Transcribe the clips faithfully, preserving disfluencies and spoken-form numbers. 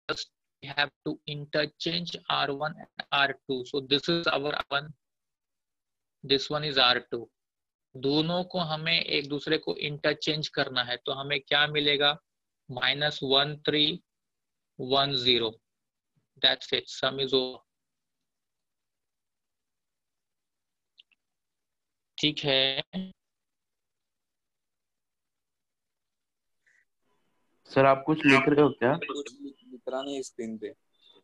just we have to interchange R one and R two. So this is our R one, this one is R two. दोनों को हमें एक दूसरे को interchange करना है, तो हमें क्या मिलेगा? Minus one three one zero. That's it, sum is over. ठीक है सर आप कुछ लिख रहे हो क्या? कुछ लिख रहा नहीं स्क्रीन पे.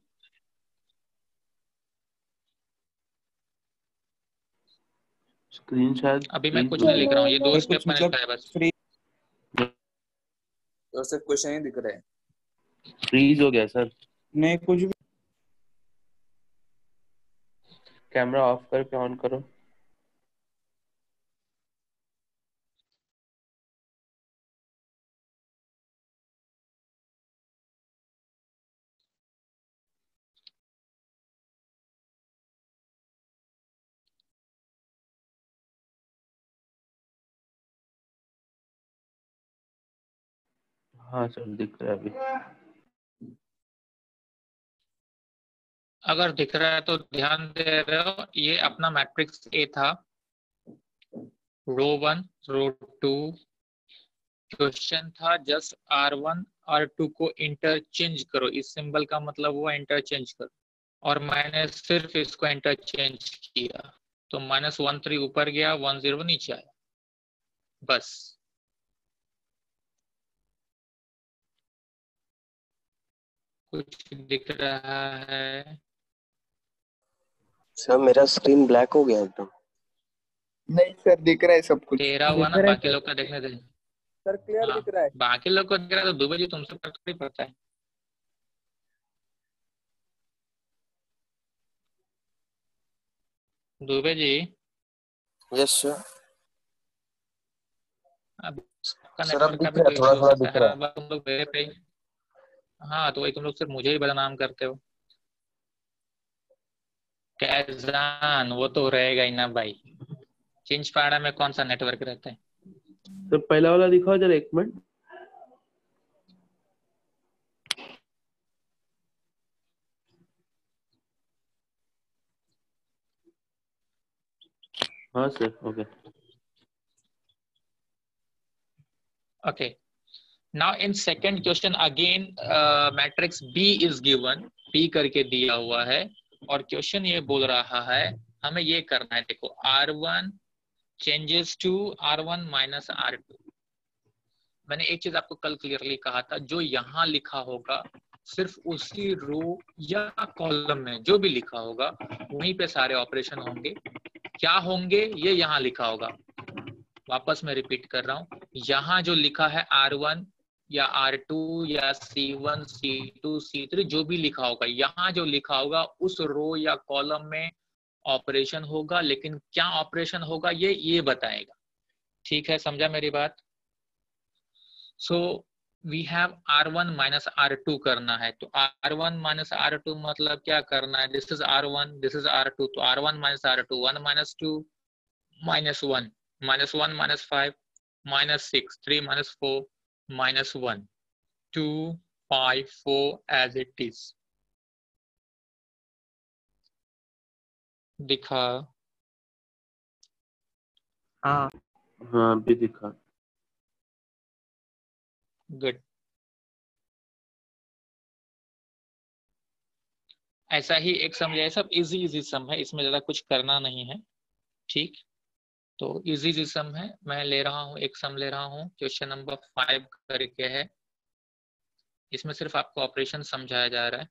स्क्रीन शायद अभी मैं कुछ नहीं लिख रहा हूँ, ये दो स्टेप मैंने लिखा है बस. फ्री तो सिर्फ क्वेश्चन ही दिख रहे हैं. फ्रीज हो गया सर. नहीं कुछ भी. कैमरा ऑफ करके ऑन करो. हाँ सर दिख रहा है अभी. अगर दिख रहा है तो ध्यान दे रहे हो, ये अपना मैट्रिक्स ए था, row one row two. Question था just R one R two को इंटरचेंज करो. इस सिंबल का मतलब हुआ इंटरचेंज करो, और मैंने सिर्फ इसको इंटरचेंज किया, तो माइनस वन थ्री ऊपर गया, वन जीरो नीचे आया, बस. कुछ दिख रहा है? सर मेरा स्क्रीन ब्लैक हो गया एकदम. नहीं सर दिख रहा है सब कुछ. तेरा हुआ ना, बाकी लोग का देखने दे. सर क्लियर हाँ, दिख रहा है. बाकी लोग को दिख रहा है तो दुबे जी तुमसे थोड़ी पता है. दुबे जी. Yes sir. अब सबका सर अब नेटवर्क का दिख भी रहा तो है, थोड़ा इश्यू हो थोड़ा सकता दिख है. रहा हर बार तुम लोग मेरे पे. हाँ तो वही तुम लोग सिर्फ मुझे ही बदनाम करते हो. कैजान वो तो रहेगा ही ना भाई. चिंचपाड़ा में कौन सा नेटवर्क रहता है? तो पहला वाला दिखाओ जरा एक मिनट. हाँ sir okay. Okay. Now in second question again uh, matrix B is given. B करके दिया हुआ है और क्वेश्चन ये बोल रहा है हमें ये करना है. देखो R one changes to R one minus R two. मैंने एक चीज आपको कल क्लियरली कहा था, जो यहाँ लिखा होगा सिर्फ उसी रो या कॉलम में जो भी लिखा होगा वहीं पे सारे ऑपरेशन होंगे. क्या होंगे ये यहाँ लिखा होगा. वापस मैं रिपीट कर रहा हूँ, यहाँ जो लिखा है आर वन या आर टू या C one C two C three जो भी लिखा होगा, यहाँ जो लिखा होगा उस रो या कॉलम में ऑपरेशन होगा. लेकिन क्या ऑपरेशन होगा ये ये बताएगा. ठीक है, समझा मेरी बात? So we have R one minus R two करना है. तो R one minus R two मतलब क्या करना है? This is R one, this is R two. तो R one minus R two, one minus two minus one, minus one minus five minus six, three minus four minus one, two, five, four as it is. दिखा? हाँ हाँ अभी दिखा. Good. ऐसा ही एक सम है, सब इजी इजी सम है, इसमें ज्यादा कुछ करना नहीं है. ठीक, तो इजी इजी सम है. मैं ले रहा हूँ एक सम ले रहा हूँ, क्वेश्चन नंबर फाइव करके है. इसमें सिर्फ आपको ऑपरेशन समझाया जा रहा है.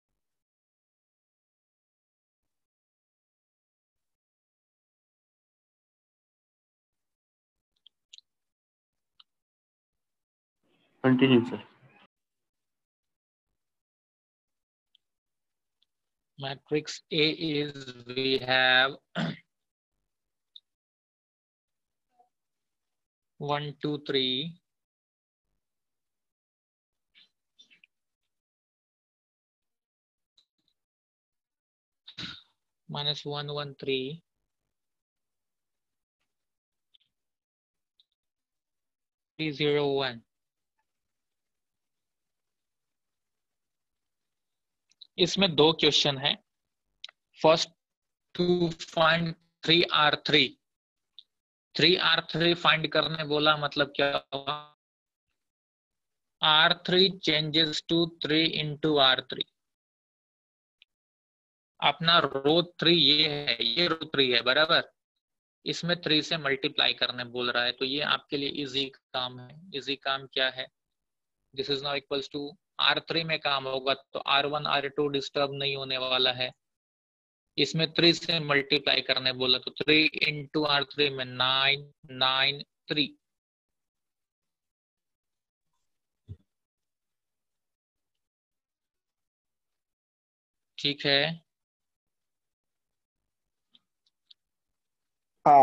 Continue sir. Matrix A is we have one, two, three. Minus one, one, three. Three, zero, one. इसमें दो क्वेश्चन है। First, to find three R three. Three R three find करने बोला, मतलब क्या होगा? R three changes to three into R three. अपना row three ये है, ये रो थ्री है बराबर, इसमें थ्री से मल्टीप्लाई करने बोल रहा है, तो ये आपके लिए इजी काम है। इजी काम क्या है? This is now equals to R three में काम होगा तो R one R two disturb नहीं होने वाला है। इसमें थ्री से मल्टीप्लाई करने बोला तो थ्री इंटू आर थ्री में नाइन नाइन थ्री। ठीक है। हाँ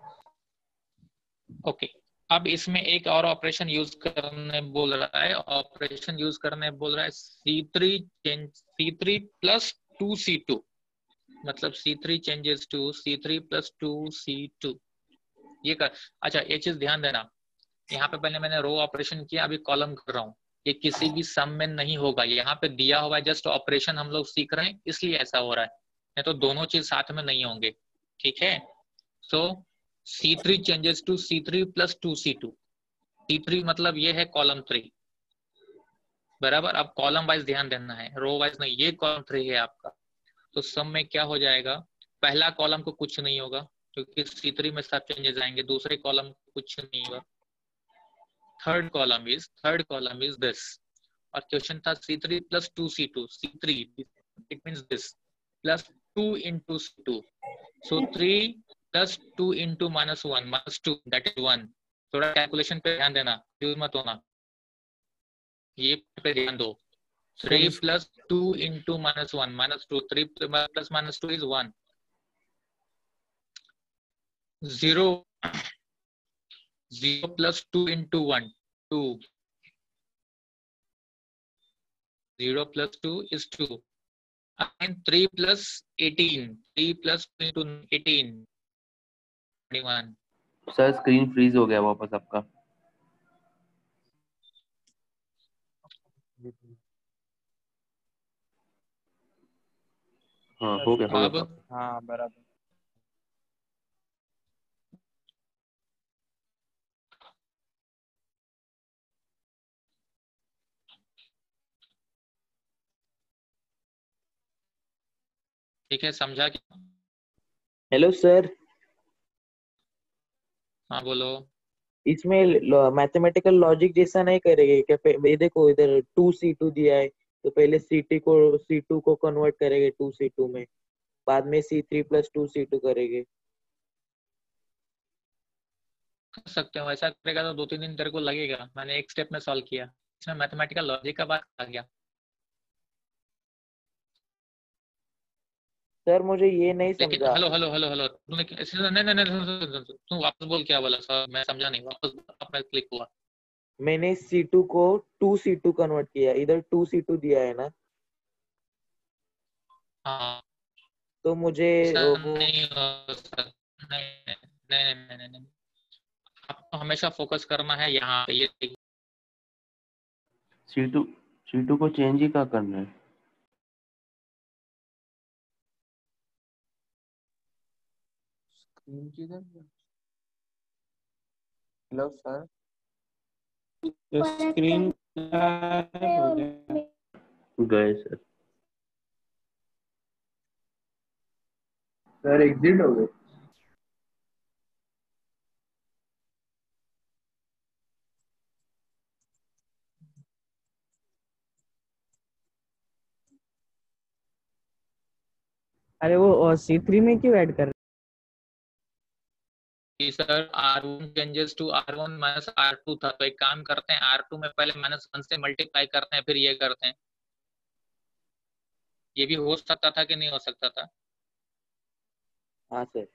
ओके, अब इसमें एक और ऑपरेशन यूज करने बोल रहा है। ऑपरेशन यूज करने बोल रहा है C three change C three plus two C two, मतलब C three changes to C three plus two C two. ये कर, अच्छा एक चीज ध्यान देना, यहाँ पे पहले मैंने रो ऑपरेशन किया, अभी कॉलम कर रहा हूँ। ये किसी भी सम में नहीं होगा, यहाँ पे दिया हुआ है, जस्ट ऑपरेशन हम लोग सीख रहे हैं इसलिए ऐसा हो रहा है, नहीं तो दोनों चीज साथ में नहीं होंगे। ठीक है, so C three changes to C three plus two C two. C three मतलब ये है कॉलम थ्री बराबर। अब कॉलम वाइज ध्यान देना है, रो वाइज नहीं। ये कॉलम थ्री है आपका, तो सम में क्या हो जाएगा? पहला कॉलम को कुछ नहीं होगा क्योंकि सी थ्री में सब चेंजेस आएंगे, दूसरे कॉलम को कुछ नहीं होगा। Third column is third column is this, और क्वेश्चन था C three plus two C two. C three it means this plus two into C two, so three plus two into minus one minus two that is one. थोड़ा calculation पे ध्यान देना, use मत होना, ये पे ध्यान दो। Three plus two into minus one minus two, three plus minus two is one. Zero zero plus two into one two, zero plus two is two. and three plus eighteen, three plus into eighteen, twenty-one. Sir screen freeze हो गया वापस आपका। हाँ हो गया हो अब गया। हाँ बराबर। ठीक है, समझा क्या? हेलो सर, हाँ बोलो। इसमें मैथमेटिकल लॉजिक जैसा नहीं करेंगे क्या? पे- ये देखो इधर टू सी टू दिया है, तो पहले सी टी को सी टू को कन्वर्ट करेंगे टू सी टू में, बाद में C three plus two C two करेंगे। कर सकते हो, ऐसा करेगा तो दो तीन दिन तेरे को लगेगा। मैंने एक स्टेप में सॉल्व किया, इसमें मैथमेटिकल लॉजिक का बात आ गया। सर मुझे ये नहीं लेकिन समझा। हेलो हेलो हेलो हेलो तूने नहीं नहीं नहीं नहीं, तू वापस बोल, क्या बोला सर? मैं समझा नहीं, वापस अपना क्लिक हुआ। मैंने सी टू को टू सी टू कन्वर्ट किया, इधर टू सी टू दिया है ना, हाँ, तो मुझे ऐसा वो नहीं हो सकता। नहीं नहीं नहीं नहीं नहीं, आपको हमेशा फोकस करना है यहाँ पे। ये सी टू सी टू को चेंज ही क्या करना है? हेलो सर, स्क्रीन हो गया। गए सर। सर एग्जिट हो गए। अरे वो सी थ्री में क्यों ऐड कर कि sir R one changes to R one minus R two था, तो एक काम करते हैं, आर टू में पहले माइनस वन से मल्टीप्लाई करते हैं, फिर ये करते हैं। ये भी हो सकता था कि नहीं हो सकता था? हाँ सर।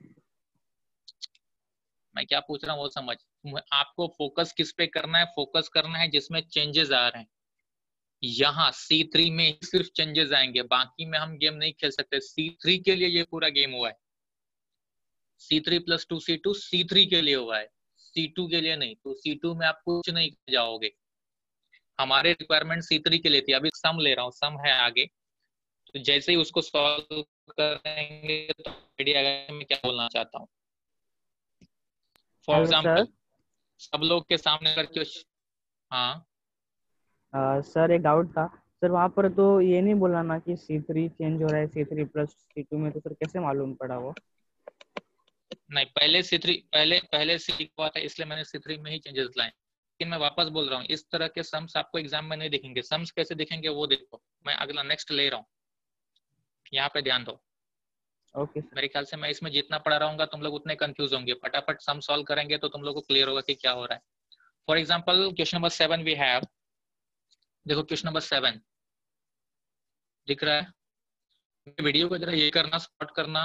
मैं क्या पूछ रहा हूँ वो समझ। आपको फोकस किस पे करना है? फोकस करना है जिसमें चेंजेस आ रहे हैं। यहाँ सी थ्री में ही सिर्फ चेंजेस आएंगे, बाकी में हम गेम नहीं खेल सकते। सी थ्री के लिए ये पूरा गेम हुआ है। C three plus two C two C three के लिए हुआ है, सी टू के लिए नहीं। तो सी टू में आप कुछ नहीं जाओगे। हमारे रिक्वायरमेंट सी थ्री के लिए थी, अभी सम ले रहा हूँ, सम है आगे। तो जैसे ही उसको सॉल्व करेंगे तो आइडिया आएगा मैं क्या बोलना चाहता हूँ। For hello sir. एग्जाम्पल सब लोग के सामने अगर क्वेश्चन, हाँ अ, सर एक डाउट था सर, वहाँ पर तो ये नहीं बोला ना कि सी थ्री चेंज हो रहा है C three plus C two में, तो सर कैसे मालूम पड़ा वो? नहीं, पहले सी थ्री पहले पहले सी हुआ था इसलिए मैंने सी थ्री में ही चेंजेस लाए। लेकिन मैं वापस बोल रहा हूँ इस तरह के सम्स आपको एग्जाम में नहीं दिखेंगे। सम्स कैसे दिखेंगे वो देखो, मैं अगला नेक्स्ट ले रहा हूँ, यहाँ पे ध्यान दो। Okay sir. मेरे ख्याल से मैं इसमें जितना पढ़ा रहूंगा तुम लोग उतने कंफ्यूज होंगे, फटाफट सम सॉल्व करेंगे तो तुम लोग को क्लियर होगा कि क्या हो रहा है। For example question number seven we have, देखो क्वेश्चन नंबर सेवन दिख रहा है? वीडियो को जरा ये करना, स्पॉट करना,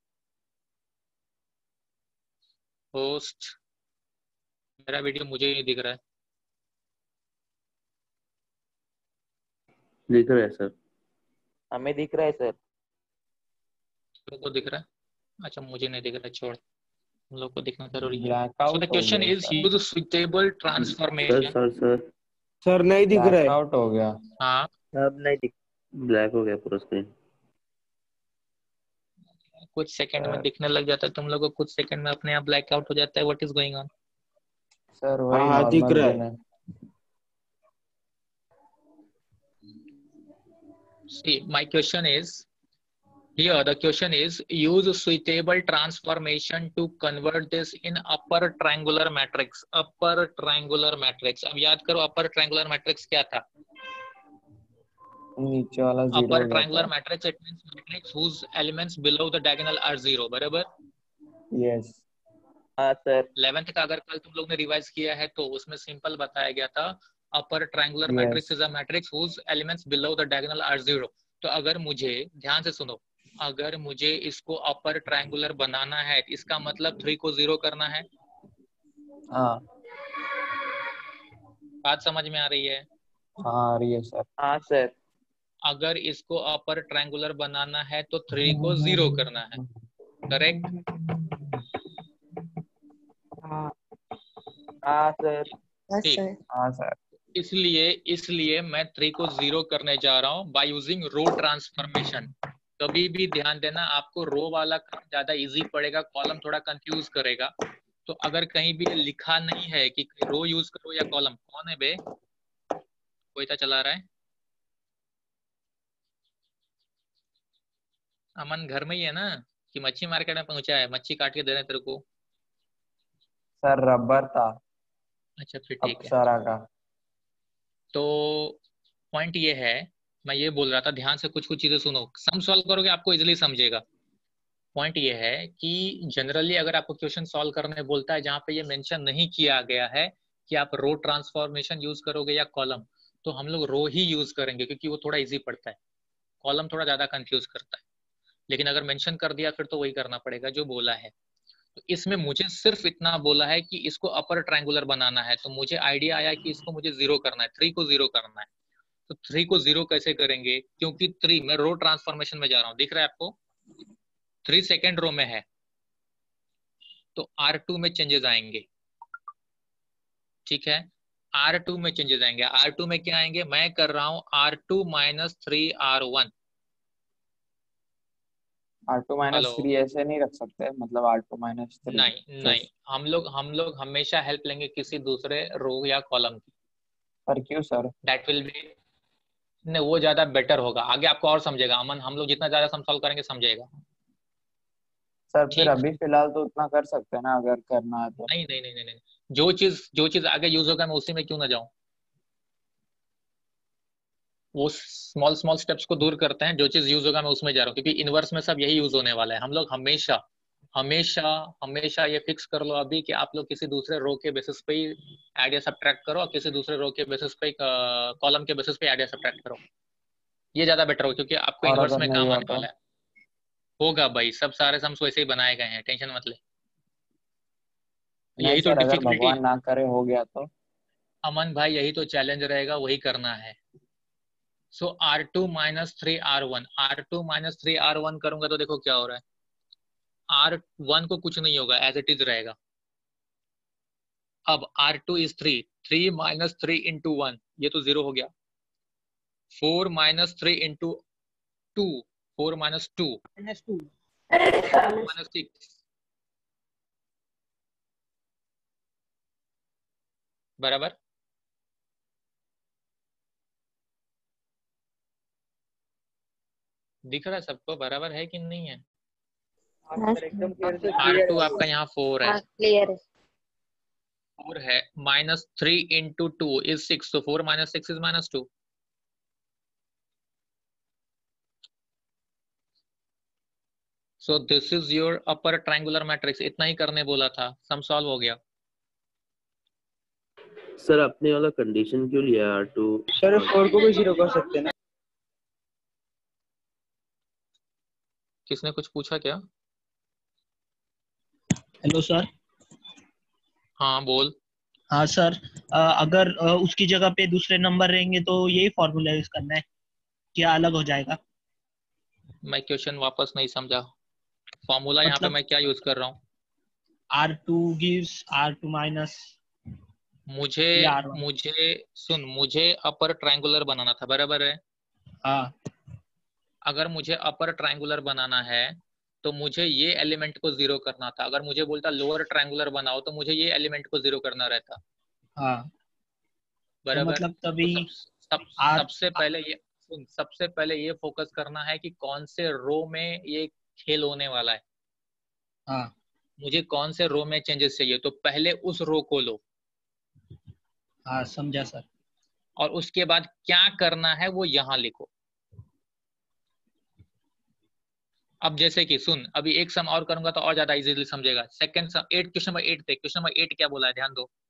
होस्ट, मेरा वीडियो मुझे ही नहीं दिख रहा है। दिख रहा है सर। हमें दिख रहा है सर। तुम को दिख रहा है? अच्छा मुझे नहीं दिख रहा है, छोड़, तुम लोग को दिखना जरूरी है। ब्लैकआउट सो द हो क्वेश्चन गया is sir. Use suitable sir transformation. Sir sir sir नहीं दिख रहा है। ब्लैकआउट हो गया। हाँ अब नहीं दिख। ब्लैक हो गया पूरा स्क्रीन। कुछ सेकंड में सर दिखने लग जाता है, तुम लोग को कुछ सेकंड में अपने आप ब्लैकआउट हो जाता है। What is going on? Sir हाँ वही हाँ दिख नॉर्मल रहा है। दिन है। See, my question is here. The question is use suitable transformation to convert this in upper triangular matrix. Upper triangular matrix. अब याद करो upper triangular matrix क्या था? नीचे वाला जीरो Upper हो गया triangular था। matrix it means matrix whose elements below the diagonal are zero. बराबर? यस हाँ सर। इलेवेंथ का अगर कल तुम लोग ने रिवाइज किया है तो उसमें सिंपल बताया गया था upper triangular matrix yes is a matrix whose elements below the diagonal are zero. तो अगर मुझे, ध्यान से सुनो, अगर मुझे इसको अपर ट्रायंगुलर बनाना है इसका मतलब थ्री को जीरो करना है। हाँ बात समझ में आ रही है? हाँ आ रही है सर। हाँ सर। अगर इसको अपर ट्रायंगुलर बनाना है तो थ्री को जीरो करना है, करेक्ट? हाँ हाँ सर। ठीक, हाँ सर। इसलिए इसलिए मैं थ्री को जीरो करने जा रहा हूँ बाय यूजिंग रो ट्रांसफॉर्मेशन। कभी भी ध्यान देना, आपको रो वाला काम ज्यादा इजी पड़ेगा, कॉलम थोड़ा कंफ्यूज करेगा। तो अगर कहीं भी लिखा नहीं है कि रो यूज करो या कॉलम, कौन है बे? कोई तो चला रहा है? अमन घर में ही है ना, कि मच्छी मार्केट में पहुंचा है, मच्छी काट के दे रहे तेरे को? सर रबर था अच्छा फिर ठीक है। अप्सरा का। तो पॉइंट ये है, मैं ये बोल रहा था, ध्यान से कुछ कुछ चीजें सुनो, सम सॉल्व करोगे आपको इजिली समझेगा। पॉइंट ये है कि जनरली अगर आपको क्वेश्चन सॉल्व करने बोलता है जहां पे ये मेंशन नहीं किया गया है कि आप रो ट्रांसफॉर्मेशन यूज करोगे या कॉलम, तो हम लोग रो ही यूज करेंगे क्योंकि वो थोड़ा इजी पड़ता है, कॉलम थोड़ा ज्यादा कंफ्यूज करता है। लेकिन अगर मेंशन कर दिया फिर तो वही करना पड़ेगा जो बोला है। तो इसमें मुझे सिर्फ इतना बोला है कि इसको अपर ट्रायंगुलर बनाना है, तो मुझे आइडिया आया कि इसको मुझे जीरो करना है, थ्री को जीरो करना है। तो थ्री को जीरो कैसे करेंगे? क्योंकि थ्री मैं रो ट्रांसफॉर्मेशन में जा रहा हूँ, दिख रहा है आपको? थ्री सेकेंड रो में है तो आर टू में चेंजेस आएंगे, ठीक है? आर टू में चेंजेस आएंगे। आर टू में क्या आएंगे? मैं कर रहा हूं R two minus three R one. R two minus three ऐसे नहीं रख सकते, मतलब आर टू माइनस थ्री। नहीं नहीं, हम लोग हम लोग हमेशा हेल्प लेंगे किसी दूसरे रो या कॉलम की। पर क्यों सर? दैट विल बी, नहीं वो ज्यादा बेटर होगा, आगे आपको और समझेगा अमन, हम लोग जितना ज्यादा सम सॉल्व करेंगे समझेगा। सर फिर ठीक, अभी फिलहाल तो उतना कर सकते हैं ना, अगर करना है तो। नहीं नहीं नहीं नहीं नहीं, जो चीज जो चीज आगे यूज होगा मैं उसी में क्यों ना जाऊं। वो स्मॉल स्मॉल स्टेप्स को दूर करते हैं, जो चीज यूज होगा मैं उसमें जा रहा हूँ, क्योंकि इनवर्स में सब यही यूज होने वाला है। हम लोग हमेशा हमेशा हमेशा ये फिक्स कर लो अभी कि आप लोग किसी दूसरे रो के बेसिस पे ही ऐड या सब्ट्रैक्ट करो, और किसी दूसरे रो के बेसिस पे कॉलम के बेसिस पे ऐड या सब्ट्रैक्ट करो। ये ज्यादा बेटर हो क्योंकि आपको और इनवर्स अगर में नहीं काम हुआ आने तो? वाला है। होगा भाई, सब सारे सम्स वैसे ही बनाए गए हैं, टेंशन मत ले। नहीं यही तो सर, अगर डिफिकल्टी, भगवान ना करे हो गया तो? अमन भाई यही तो चैलेंज रहेगा, वही करना है। So R two minus three R one, R two minus three R one करूंगा तो देखो क्या हो रहा है। आर वन को कुछ नहीं होगा, एज इट इज रहेगा। अब R two is three, three minus three into one, ये तो जीरो हो गया। Four minus three into two, four minus two, minus two, minus six बराबर। दिख रहा है सबको बराबर है कि नहीं है? सर एकदम क्लियर से आर टू आपका यहाँ फोर है, क्लियर है। फोर है, minus three into two is six, तो four minus six is minus two. So this is your upper triangular matrix. इतना ही करने बोला था, सम सॉल्व हो गया। सर आपने वाला कंडीशन क्यों लिया आर टू? सर फोर को भी जीरो कर सकते हैं ना? किसने कुछ पूछा क्या? Hello sir. हाँ बोल। हाँ सर, अ, अगर अ, उसकी जगह पे दूसरे नंबर रहेंगे तो यही फॉर्मूला यूज करना है, क्या अलग हो जाएगा? मैं क्वेश्चन वापस नहीं समझा। फॉर्मूला यहाँ पे मतलब मैं क्या यूज कर रहा हूँ? R two gives R two minus मुझे आर वन। मुझे सुन, मुझे अपर ट्रायंगुलर बनाना था, बराबर है? हाँ अगर मुझे अपर ट्रायंगुलर बनाना है तो मुझे ये एलिमेंट को जीरो करना था। अगर मुझे बोलता लोअर ट्रायंगुलर बनाओ तो मुझे ये एलिमेंट को जीरो करना रहता, हाँ, तो बराबर। मतलब तो तभी सब, सब आर सबसे पहले ये सुन, सबसे पहले ये फोकस करना है कि कौन से रो में ये खेल होने वाला है। हाँ मुझे कौन से रो में चेंजेस चाहिए, तो पहले उस रो को लो, हाँ समझा सर। और उसके बाद क्या करना है वो यहाँ लिखो। अब जैसे कि सुन, अभी एक सम और करूंगा तो और ज्यादा इजीली समझेगा। Second sum, eight, question number eight थे। क्वेश्चन नंबर एट क्या बोला है, ध्यान दो।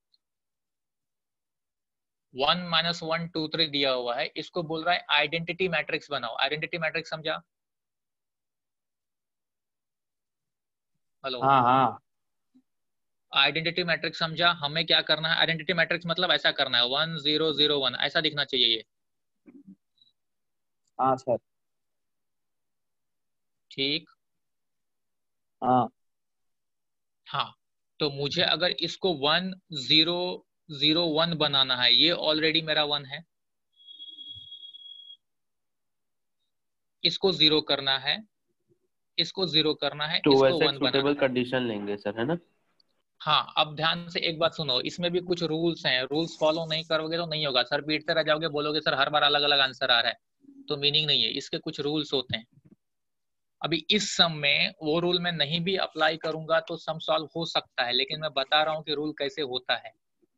One minus one two three दिया हुआ है, इसको बोल रहा है आइडेंटिटी मैट्रिक्स बनाओ। आइडेंटिटी मैट्रिक्स समझा? हेलो, हाँ हाँ आइडेंटिटी मैट्रिक्स समझा? हमें क्या करना है, आइडेंटिटी मैट्रिक्स मतलब ऐसा करना है, वन जीरो जीरो वन ऐसा दिखना चाहिए ये, हाँ सर। ठीक। हाँ हाँ, तो मुझे अगर इसको वन जीरो जीरो वन बनाना है, ये ऑलरेडी मेरा वन है, इसको जीरो करना है, इसको जीरो करना है, तो इसको वैसे एक वन बनाना सुटेबल है। कंडीशन लेंगे सर, है ना? हाँ, अब ध्यान से एक बात सुनो, इसमें भी कुछ रूल्स हैं, रूल्स फॉलो नहीं करोगे तो नहीं होगा। सर पीटते रह जाओगे, बोलोगे सर हर बार अलग अलग आंसर आ रहा है, तो मीनिंग नहीं है। इसके कुछ रूल्स होते हैं। अभी इस सम में वो रूल मैं नहीं भी अप्लाई करूंगा तो सम सॉल्व हो सकता है, लेकिन मैं बता रहा हूँ कि रूल कैसे होता है।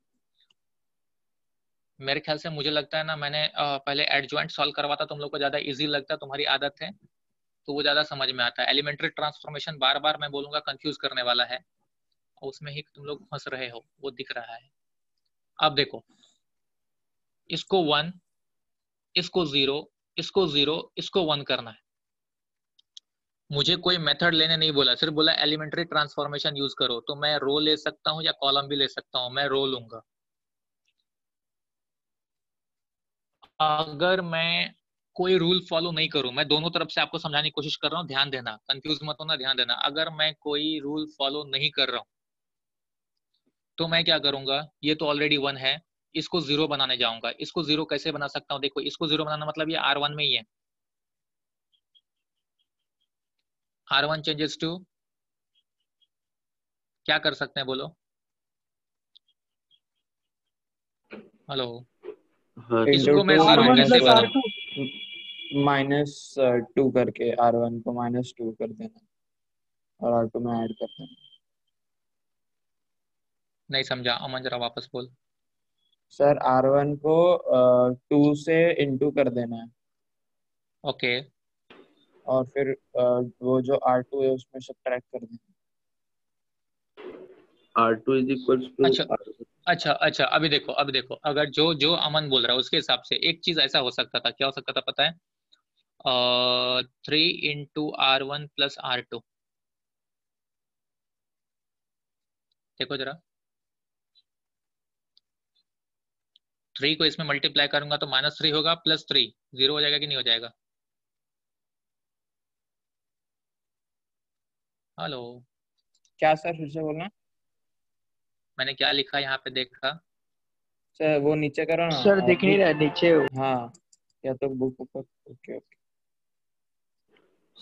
मेरे ख्याल से, मुझे लगता है ना, मैंने अ, पहले एडजॉइंट सॉल्व करवाता, तुम लोग को ज्यादा इजी लगता है, तुम्हारी आदत है तो वो ज्यादा समझ में आता है। एलिमेंट्री ट्रांसफॉर्मेशन बार बार मैं बोलूंगा कंफ्यूज करने वाला है, और उसमें ही तुम लोग फंस रहे हो, वो दिख रहा है। अब देखो, इसको वन, इसको जीरो, इसको जीरो, इसको वन करना है। मुझे कोई मेथड लेने नहीं बोला, सिर्फ बोला एलिमेंट्री ट्रांसफॉर्मेशन यूज करो। तो मैं रो ले सकता हूँ या कॉलम भी ले सकता हूँ, मैं रो लूंगा। अगर मैं कोई रूल फॉलो नहीं करूं, मैं दोनों तरफ से आपको समझाने की कोशिश कर रहा हूँ, ध्यान देना, कंफ्यूज मत होना, ध्यान देना। अगर मैं कोई रूल फॉलो नहीं कर रहा हूं तो मैं क्या करूंगा, ये तो ऑलरेडी वन है, इसको जीरो बनाने जाऊंगा। इसको जीरो कैसे बना सकता हूँ, देखो, इसको जीरो बनाना मतलब ये आर वन में ही है। आर वन चेंजेस टू, क्या कर सकते हैं बोलो? हेलो, हाँ इंटू इसको मैं टू जीरो माइनस कैसे वन, बनाऊं? माइनस टू करके आर वन को माइनस टू कर देना और आर टू में ऐड कर देना। नहीं समझा, अमन जरा वापस बोल। सर आर वन को टू से इंटू कर देना है, ओके, और फिर अ, वो जो आर टू है उसमें सब्ट्रैक्ट कर देना। R two is equals to अच्छा अच्छा अच्छा, अभी देखो, अभी देखो, अगर जो जो अमन बोल रहा है उसके हिसाब से एक चीज ऐसा हो सकता था, क्या हो सकता था पता है? Three into R one plus R two. देखो जरा, थ्री को इसमें मल्टीप्लाई करूंगा तो माइनस थ्री होगा, प्लस थ्री जीरो हो जाएगा कि नहीं हो जाएगा? हेलो, क्या सर, फिर से बोलना। मैंने क्या लिखा यहाँ पे देखा? सर वो नीचे करो ना सर अ, दिख नहीं बुक। रहा है नीचे। हाँ, या तो बुक ऊपर। Okay okay.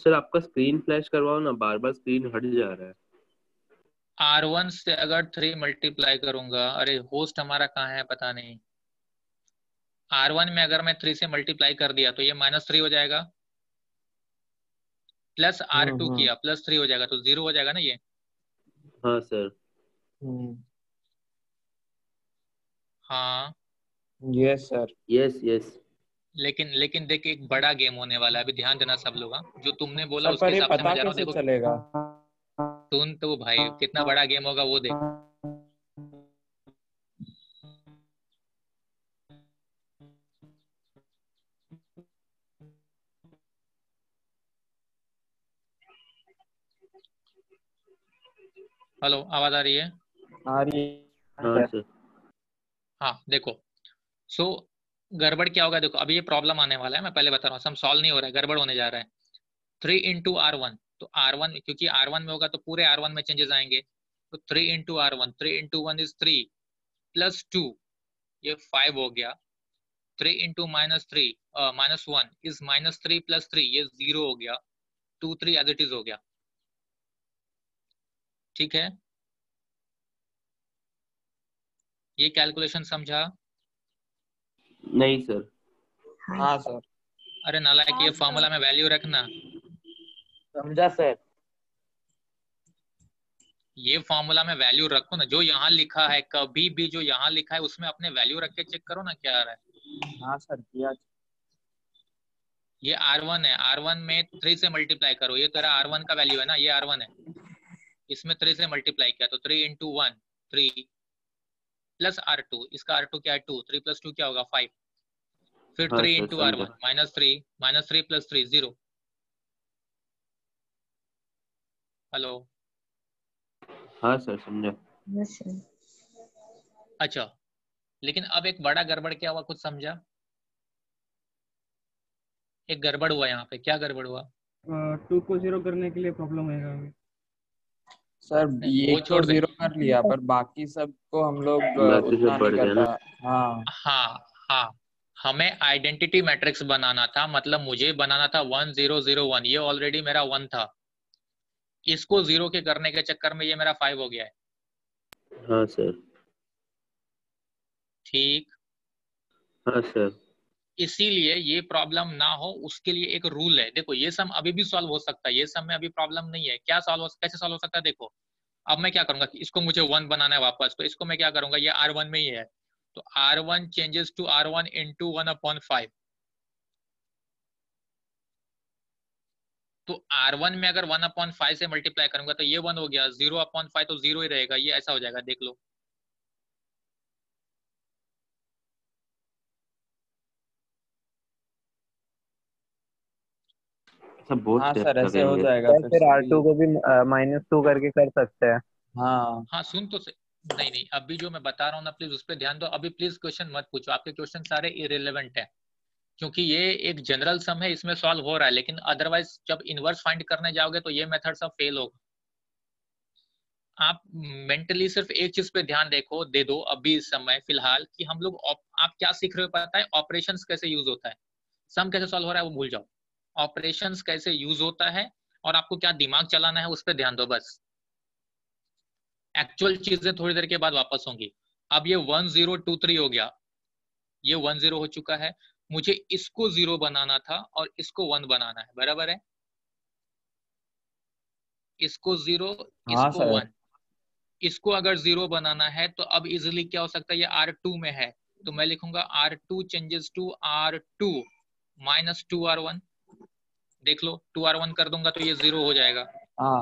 सर आपका स्क्रीन फ्लैश करवाओ ना, बार बार स्क्रीन हट जा रहा है। आर वन से अगर थ्री मल्टीप्लाई करूंगा, अरे होस्ट हमारा कहाँ है पता नहीं। आर वन में अगर मैं थ्री से मल्टीप्लाई कर दिया तो ये माइनस थ्री हो जाएगा, plus R hmm two hmm किया प्लस थ्री हो जाएगा, तो जीरो हो जाएगा ना ये। हाँ सर। हम्म हाँ यस सर। Yes yes. लेकिन लेकिन देख एक बड़ा गेम होने वाला है, अभी ध्यान देना सब लोग। हाँ, जो तुमने बोला सर उसके पर ये हिसाब से मैं पता जा रहा हूँ। कैसे देखो चलेगा? सुन तो भाई, कितना बड़ा गेम होगा वो देख। हेलो, आवाज आ रही है? आ रही हाँ सर। हाँ देखो, सो गड़बड़ क्या होगा देखो, अभी ये प्रॉब्लम आने वाला है, मैं पहले बता रहा हूँ, सम सॉल्व नहीं हो रहा है, गड़बड़ होने जा रहा है। थ्री इंटू आर वन, तो आर वन क्योंकि आर वन में होगा तो पूरे आर वन में चेंजेस आएंगे, तो three into R one, three into one is three plus two, ये फाइव हो गया। Three into minus three minus one is minus three plus three, ये जीरो हो गया। Two three as it is हो गया। ठीक है, ये कैलकुलेशन समझा? नहीं सर। हाँ सर। अरे नालायक, ये फॉर्मूला में वैल्यू रखना। समझा सर। ये फॉर्मूला में वैल्यू रखो ना, जो यहाँ लिखा है, कभी भी जो यहाँ लिखा है उसमें अपने वैल्यू रख के चेक करो ना क्या आ रहा है। हाँ सर किया। ये आर वन है, आर वन में थ्री से मल्टीप्लाई करो, ये तेरा आर वन का वैल्यू है ना, ये आर वन है, इसमें थ्री से मल्टीप्लाई किया तो three into one three plus R two, इसका आर टू क्या है टू, थ्री प्लस टू क्या होगा फाइव, फिर हाँ थ्री सर इंटू आर समझा। One minus three, minus three plus three zero. Hello, हाँ सर समझा। अच्छा, लेकिन अब एक बड़ा गड़बड़ क्या हुआ कुछ समझा? एक गड़बड़ हुआ यहाँ पे, क्या गड़बड़ हुआ? टू को जीरो करने के लिए प्रॉब्लम होएगा अभी। सर नहीं, ये वो तो छोड़ दे। जीरो कर लिया, पर बाकी सब को हम लोग अ, बाकी उतना सब नहीं बढ़ गया ना। करता। हाँ हाँ हाँ, हमें आइडेंटिटी मैट्रिक्स बनाना था, मतलब मुझे बनाना था वन जीरो जीरो वन, ये ऑलरेडी मेरा वन था, इसको जीरो के करने के चक्कर में ये मेरा फाइव हो गया है। हाँ सर। ठीक, हाँ सर। इसीलिए ये प्रॉब्लम ना हो उसके लिए एक रूल है। देखो ये सम अभी भी सॉल्व हो सकता है, ये सम में अभी प्रॉब्लम नहीं है। क्या सॉल्व हो, कैसे सॉल्व हो सकता है देखो, अब मैं क्या करूंगा कि इसको मुझे वन बनाना है वापस, तो इसको मैं क्या करूंगा, ये आर वन में ही है, तो R one changes to R one into one upon five. तो आर वन में अगर वन अपॉन फाइव से मल्टीप्लाई करूंगा तो ये वन हो गया, जीरो अपॉन फाइव तो जीरो ही रहेगा, ये ऐसा हो जाएगा, देख लो। सब बहुत हाँ स्टेप सर ऐसे हो लगेंगे। जाएगा सर फिर फिर आर सभी। टू को भी माइनस टू करके कर सकते हैं। हाँ हाँ सुन तो से... नहीं नहीं, अभी जो मैं बता रहा हूँ ना प्लीज उस पर ध्यान दो। अभी प्लीज क्वेश्चन मत पूछो, आपके क्वेश्चन सारे इरेलेवेंट है, क्योंकि ये एक जनरल सम है, इसमें सॉल्व हो रहा है, लेकिन अदरवाइज जब इनवर्स फाइंड करने जाओगे तो ये मेथड सब फेल होगा। आप मेंटली सिर्फ एक चीज पे ध्यान देखो दे दो अभी इस समय फिलहाल, कि हम लोग आप क्या सीख रहे हो पता है, ऑपरेशंस कैसे यूज होता है, सम कैसे सॉल्व हो रहा है वो भूल जाओ, ऑपरेशंस कैसे यूज होता है और आपको क्या दिमाग चलाना है उस पर ध्यान दो बस। एक्चुअल चीजें थोड़ी देर के बाद वापस होंगी। अब ये वन जीरो टू थ्री हो गया, ये वन जीरो हो चुका है, मुझे इसको जीरो बनाना था और इसको वन बनाना है, बराबर है, इसको जीरो हाँ इसको सर। वन, इसको अगर जीरो बनाना है तो अब इजिली क्या हो सकता है, ये आर टू में है तो मैं लिखूंगा R two changes to R two minus two R one. देख लो टू आर वन कर दूंगा तो ये जीरो हो जाएगा। हाँ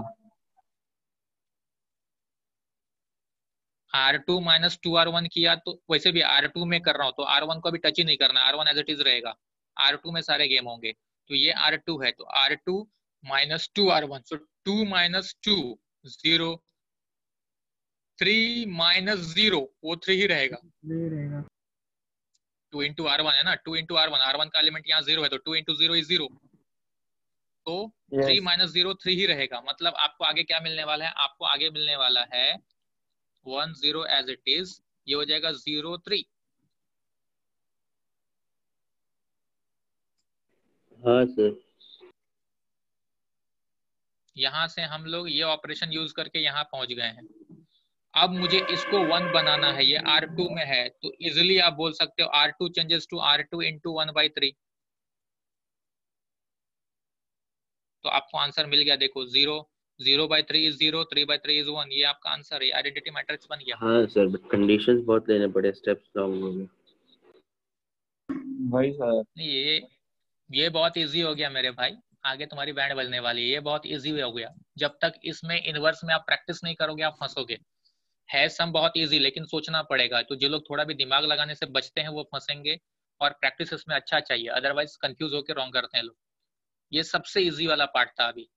R two minus two R one किया तो वैसे भी आर टू में कर रहा हूं तो आर वन को अभी टच ही नहीं करना, R one as it is रहेगा, आर टू में सारे गेम होंगे। तो ये आर टू है तो R two minus two R one, so two minus two zero, three minus zero वो थ्री ही रहेगा, ये रहेगा। टू इंटू आर वन है ना, two into R one, R one का एलिमेंट यहाँ जीरो है तो two into zero is zero, तो three yes minus zero three ही रहेगा। मतलब आपको आगे क्या मिलने वाला है, आपको आगे मिलने वाला है one zero as it is, ये हो जाएगा जीरो थ्री। हाँ सर। यहाँ से हम लोग ये ऑपरेशन यूज करके यहाँ पहुंच गए हैं। अब मुझे इसको वन बनाना है, ये आर टू में है, तो इजिली आप बोल सकते हो R two changes to R two into one by three. तो आपको आंसर मिल गया, देखो zero, zero by three is zero, three by three is one, ये आपका आंसर है, आइडेंटिटी मैट्रिक्स बन गया। हाँ सर, बट कंडीशंस बहुत लेने पड़े, स्टेप्स लॉन्ग हो गए। वही सर। नहीं, ये ये बहुत इजी हो गया मेरे भाई, आगे तुम्हारी बैंड बजने वाली है, ये बहुत इजी हो गया। जब तक इसमें इनवर्स में आप प्रैक्टिस नहीं करोगे आप फंसोगे। है सम बहुत इजी, लेकिन सोचना पड़ेगा, तो जो लोग थोड़ा भी दिमाग लगाने से बचते हैं वो फंसेंगे, और प्रैक्टिस इसमें अच्छा चाहिए, अदरवाइज कंफ्यूज होकर रॉन्ग करते हैं लोग। ये सबसे इजी वाला पार्ट था। अभी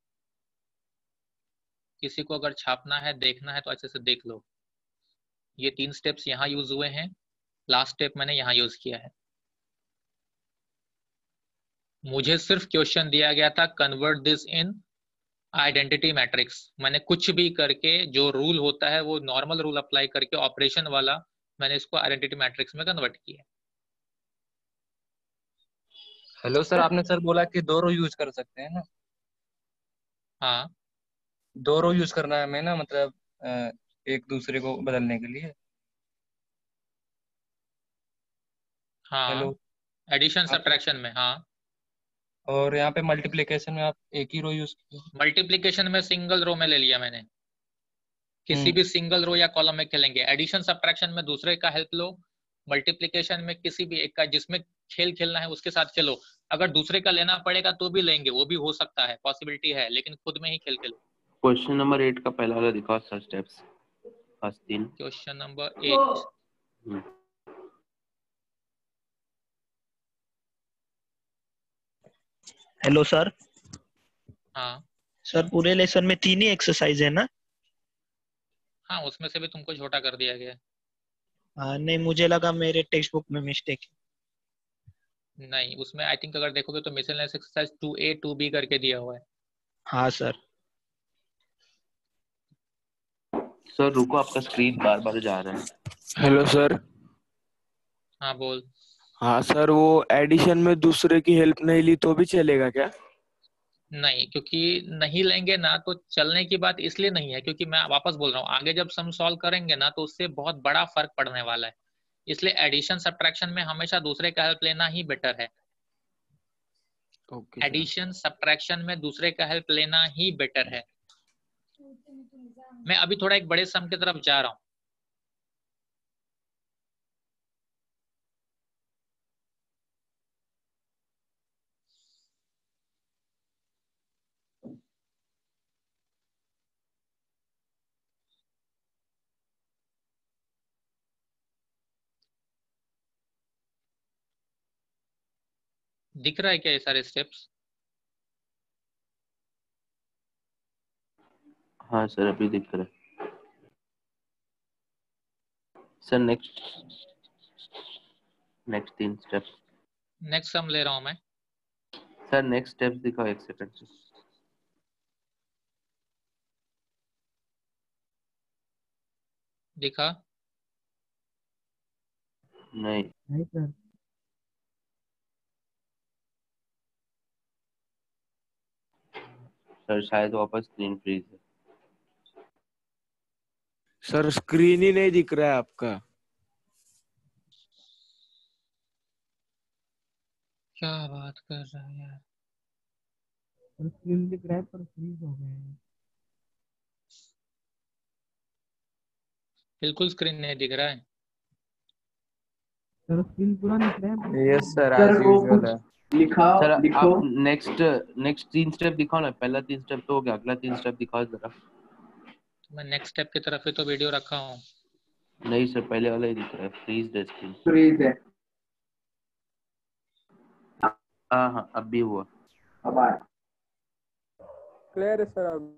किसी को अगर छापना है, देखना है, तो अच्छे से देख लो। ये तीन स्टेप्स यहाँ यूज हुए हैं, लास्ट स्टेप मैंने यहाँ यूज किया है। मुझे सिर्फ क्वेश्चन दिया गया था convert this in identity matrix, मैंने कुछ भी करके जो रूल होता है वो नॉर्मल रूल अप्लाई करके ऑपरेशन वाला मैंने इसको आइडेंटिटी मैट्रिक्स में कन्वर्ट किया। हेलो सर, आपने सर बोला कि दो रो यूज कर सकते हैं ना? हाँ, दो रो यूज करना है हमें ना, मतलब अ, एक दूसरे को बदलने के लिए। हाँ, हेलो, एडिशन आप सब्ट्रैक्शन में। हाँ, और यहाँ पे मल्टीप्लिकेशन में आप एक ही रो यूज किए। मल्टीप्लिकेशन में सिंगल रो में ले लिया मैंने, किसी हम्म भी सिंगल रो या कॉलम में खेलेंगे। एडिशन सब्ट्रैक्शन में दूसरे का हेल्प लो, मल्टीप्लिकेशन में किसी भी एक का, जिसमें खेल खेलना है उसके साथ खेलो। अगर दूसरे का लेना पड़ेगा तो भी लेंगे, वो भी हो सकता है, पॉसिबिलिटी है, लेकिन खुद में ही खेल खेलो। क्वेश्चन नंबर एट का पहला वाला दिखाओ सर, स्टेप्स फर्स्ट तीन। Question number eight, hmm, hello sir. हाँ सर पूरे लेसन में तीन ही एक्सरसाइज है ना? हाँ, उसमें से भी तुमको छोटा कर दिया गया है। हाँ, नहीं मुझे लगा मेरे टेक्स्ट बुक में मिस्टेक है। नहीं, उसमें आई थिंक अगर देखोगे तो miscellaneous exercise two A two B करके दिया हुआ है। हाँ सर। सर रुको, आपका स्क्रीन बार बार जा रहा है। Hello sir. हाँ बोल। हाँ सर, वो एडिशन में दूसरे की हेल्प नहीं ली तो भी चलेगा क्या? नहीं, क्योंकि नहीं लेंगे ना तो चलने की बात इसलिए नहीं है, क्योंकि मैं वापस बोल रहा हूँ, आगे जब सम सॉल्व करेंगे ना तो उससे बहुत बड़ा फर्क पड़ने वाला है। इसलिए एडिशन सब्ट्रैक्शन में हमेशा दूसरे का हेल्प लेना ही बेटर है। Okay sir. एडिशन सब्ट्रैक्शन में दूसरे का हेल्प लेना ही बेटर है। मैं अभी थोड़ा एक बड़े सम की तरफ जा रहा हूँ। दिख रहा है क्या ये सारे स्टेप्स? हाँ सर, अभी दिख रहा है सर। नेक्स्ट नेक्स्ट तीन स्टेप्स नेक्स्ट सम ले रहा हूँ मैं। सर, नेक्स्ट स्टेप्स दिखाओ एक सेकंड से। दिखा? नहीं नहीं सर। सर, शायद वापस स्क्रीन फ्रीज है। सर स्क्रीन ही नहीं दिख रहा है आपका। क्या बात कर रहा है यार? स्क्रीन दिख रहा है पर फ्रीज हो गया है। बिल्कुल स्क्रीन नहीं दिख रहा है। सर स्क्रीन पूरा दिख रहा है। यस सर, सर एज वो यूजुअल कुछ है। लिखा सर लिखो। आप नेक्स्ट नेक्स्ट तीन स्टेप दिखाओ ना। पहला तीन स्टेप तो हो गया, अगला तीन स्टेप दिखाओ जरा। तो मैं नेक्स्ट स्टेप की तरफ ही तो वीडियो रखा हूँ। नहीं सर, पहले वाला ही दिख रहा है, फ्रीज है स्क्रीन। फ्रीज है। हाँ हाँ, अब भी हुआ। अब आया। क्लियर है सर। अब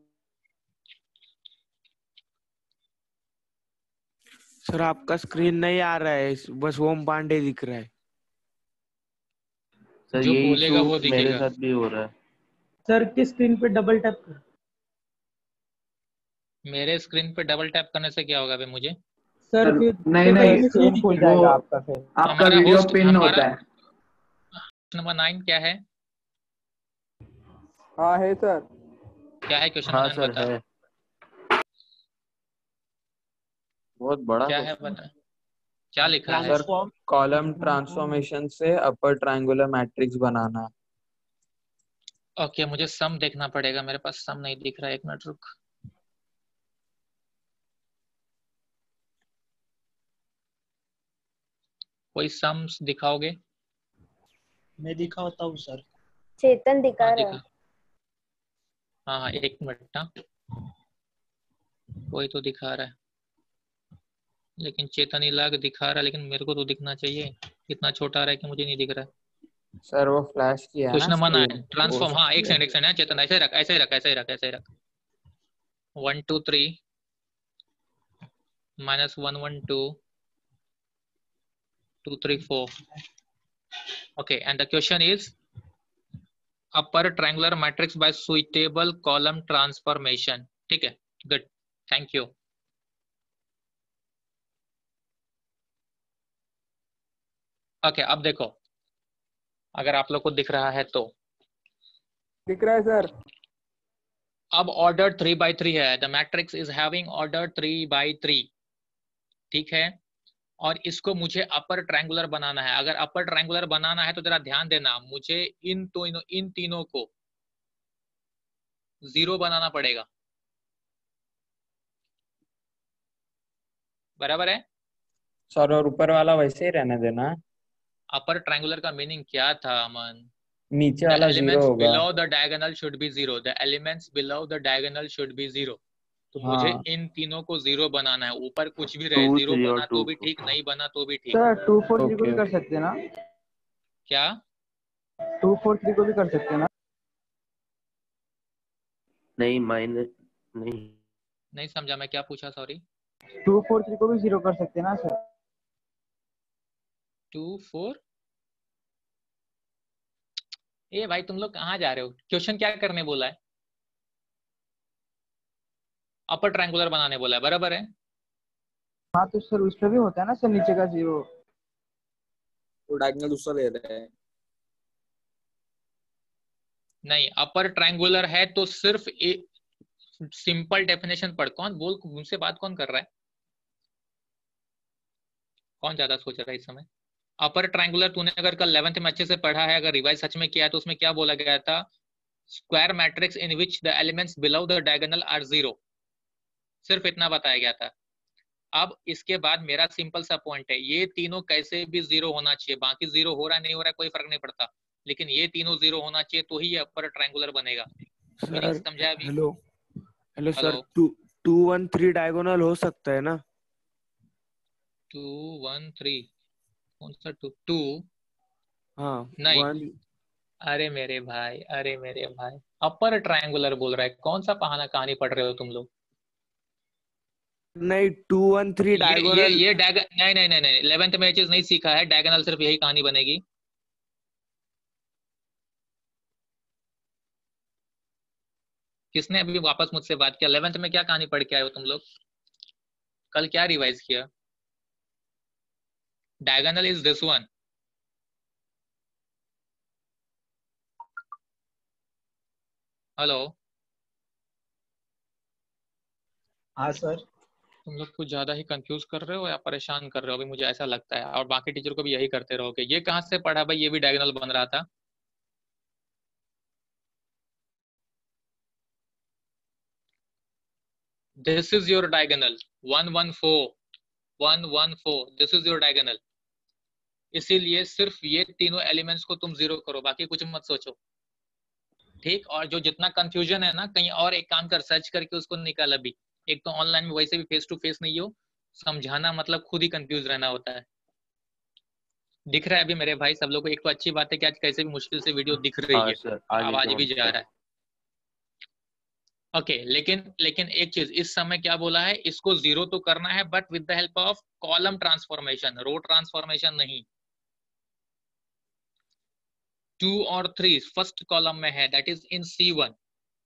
सर आपका स्क्रीन नहीं आ रहा है, बस ओम पांडे दिख रहा है। सर जो ये बोलेगा इशू वो मेरे दिखेगा। साथ भी हो रहा है। सर की स्क्रीन पे डबल टैप कर। मेरे स्क्रीन पे डबल टैप करने से क्या होगा बे मुझे? सर सर, फिर नहीं नहीं स्क्रीन खुल वो जाएगा आपका फिर। आपका हमारा वीडियो होस्ट पिन हमारा होता है। नंबर नाइन क्या है? हाँ है सर। क्या है क्वेश्चन? हाँ मनान सर बता, है, बहुत बड़ा क्या है क्वेश्चन। बता, क्या लिखा है? सर ट्रांसफॉर्म कॉलम ट्रांसफॉर्मेशन से अपर ट्रायंगुलर मैट्रिक्स बनाना। ओके, मुझे सम देखना पड़ेगा, मेरे पास सम नहीं दिख रहा है, एक मिनट रुक। कोई सम्स दिखाओगे? मैं दिखाता हूँ सर। चेतन दिखा हाँ रहा दिखा, है। हाँ हाँ एक मिनट ना, कोई तो दिखा रहा है, लेकिन चेतन इलाग दिखा रहा है, लेकिन मेरे को तो दिखना चाहिए। इतना छोटा आ रहा है कि मुझे नहीं दिख रहा है। सर वो फ्लैश किया है ना क्वेश्चन मना है स्क्रीन, हो ट्रांसफॉर्म, हाँ सकती एक है। सेकंड एक सेकंड चेतन, ऐसे रख ऐसे रख ऐसे रख ऐसे रख ऐसे रख। One two three minus one one two two three four. Okay, and the question is upper triangular matrix by suitable column transformation. ठीक है, गुड, थैंक यू। ओके, अब देखो, अगर आप लोग को दिख रहा है तो दिख रहा है सर। अब ऑर्डर थ्री बाई थ्री है, the matrix is having order three by three, ठीक है। और इसको मुझे अपर ट्रायंगुलर बनाना है। अगर अपर ट्रायंगुलर बनाना है तो जरा ध्यान देना, मुझे इन तो इन तीनों को जीरो बनाना पड़ेगा, बराबर है। सर और ऊपर वाला वैसे ही रहने देना, अपर ट्रायंगुलर का मीनिंग क्या था अमन? नीचे द वाला जीरो एलिमेंट्स होगा। Below the diagonal should be zero, the elements below the diagonal should be zero. तो मुझे हाँ इन तीनों को जीरो बनाना है, ऊपर कुछ भी रहे, टू जीरो थ्री और बना तो टू भी फोर। ठीक, नहीं बना तो भी ठीक। सर टू फोर थ्री को भी ओके कर सकते हैं ना? क्या? टू फोर थ्री को भी कर सकते हैं ना? नहीं माइनस नहीं, नहीं समझा मैं क्या पूछा, सॉरी। टू फोर थ्री को भी जीरो कर सकते हैं ना सर? टू फोर, ए भाई तुम लोग कहाँ जा रहे हो? क्वेश्चन क्या करने बोला है? अपर ट्रायंगुलर बनाने बोला है, बराबर है। हाँ तो सर उस पर भी होता है ना सर नीचे का जीरो? तो डायगोनल दूसरा ले रहे हैं। नहीं, अपर ट्रायंगुलर है तो सिर्फ एक सिंपल डेफिनेशन पढ़। कौन बोल, मुझसे बात कौन कर रहा है? कौन ज्यादा सोच रहा है इस समय? अपर ट्रायंगुलर तूने अगर कल इलेवेंथ में अच्छे से पढ़ा है, अगर रिवाइज सच में किया है, तो उसमें क्या बोला गया था? Square matrix in which the elements below the diagonal are zero, सिर्फ इतना बताया गया था। अब इसके बाद मेरा सिंपल सा पॉइंट है, ये तीनों कैसे भी जीरो होना चाहिए, बाकी जीरो हो रहा है नहीं हो रहा है कोई फर्क नहीं पड़ता, लेकिन ये तीनों जीरो होना चाहिए तो ही ये अपर ट्रायंगुलर बनेगा। मीनिंग सर समझा अभी? Hello hello sir, hello, two two one three diagonal हो सकता है ना? टू वन थ्री, कौन सा टू? टू हाँ नहीं, वन। अरे मेरे भाई, अरे मेरे भाई, अपर ट्रायंगुलर बोल रहा है, कौन सा बहाना कहानी पढ़ रहे हो तुम लोग? नहीं, टू वन थ्री ये ये डायगोनल। ये डायगन नहीं नहीं नहीं नहीं, इलेवेंथ में ये चीज नहीं सीखा है, डायगोनल सिर्फ यही कहानी बनेगी। किसने अभी वापस मुझसे बात किया? इलेवेंथ में क्या कहानी पढ़ के आए हो तुम लोग? कल क्या रिवाइज किया? Diagonal is this one. Hello, हाँ सर। तुम लोग कुछ ज्यादा ही कंफ्यूज कर रहे हो या परेशान कर रहे हो अभी, मुझे ऐसा लगता है, और बाकी टीचर को भी यही करते रहोगे। ये कहाँ से पढ़ा भाई, ये भी डायगोनल बन रहा था? This is your diagonal, one one four, one one four, this is your diagonal. इसीलिए सिर्फ ये तीनों एलिमेंट्स को तुम जीरो करो, बाकी कुछ मत सोचो, ठीक। और जो जितना कंफ्यूजन है ना, कहीं और एक काम कर, सर्च करके उसको निकाल अभी। एक तो ऑनलाइन में वैसे भी फेस टू फेस नहीं हो, समझाना मतलब खुद ही कंफ्यूज रहना होता है। दिख रहा है अभी मेरे भाई सब लोग को? एक तो अच्छी बात है कि आज कैसे भी मुश्किल से वीडियो दिख रही हाँ है सर और आज आवाज एकदम भी जा अच्छा। रहा है। ओके okay, लेकिन लेकिन एक चीज इस समय क्या बोला है, इसको जीरो तो करना है but with the help of column transformation, row transformation नहीं। टू और थ्री फर्स्ट कॉलम में है, that is in C one.